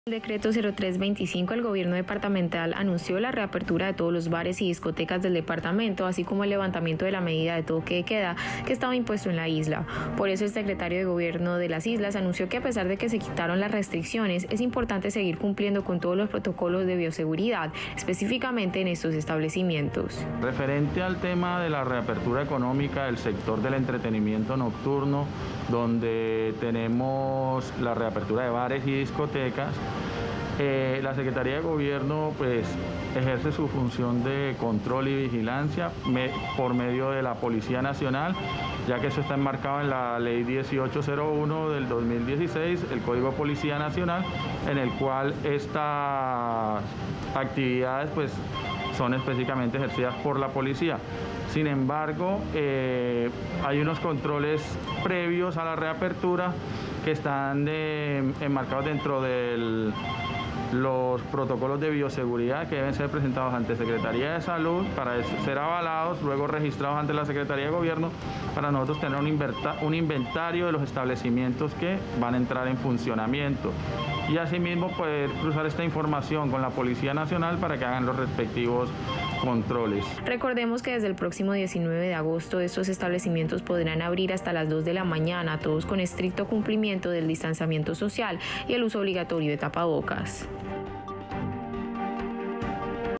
El decreto 0325, el gobierno departamental anunció la reapertura de todos los bares y discotecas del departamento, así como el levantamiento de la medida de toque de queda que estaba impuesto en la isla. Por eso el secretario de Gobierno de las islas anunció que a pesar de que se quitaron las restricciones, es importante seguir cumpliendo con todos los protocolos de bioseguridad, específicamente en estos establecimientos. Referente al tema de la reapertura económica del sector del entretenimiento nocturno, donde tenemos la reapertura de bares y discotecas, la Secretaría de Gobierno ejerce su función de control y vigilancia por medio de la Policía Nacional, ya que eso está enmarcado en la Ley 1801 del 2016, el Código de Policía Nacional, en el cual estas actividades son específicamente ejercidas por la policía. Sin embargo, hay unos controles previos a la reapertura que están enmarcados dentro de los protocolos de bioseguridad que deben ser presentados ante Secretaría de Salud para ser avalados, luego registrados ante la Secretaría de Gobierno, para nosotros tener un inventario de los establecimientos que van a entrar en funcionamiento y asimismo poder cruzar esta información con la Policía Nacional para que hagan los respectivos controles. Recordemos que desde el próximo 19 de agosto estos establecimientos podrán abrir hasta las 2 de la mañana, todos con estricto cumplimiento del distanciamiento social y el uso obligatorio de tapabocas.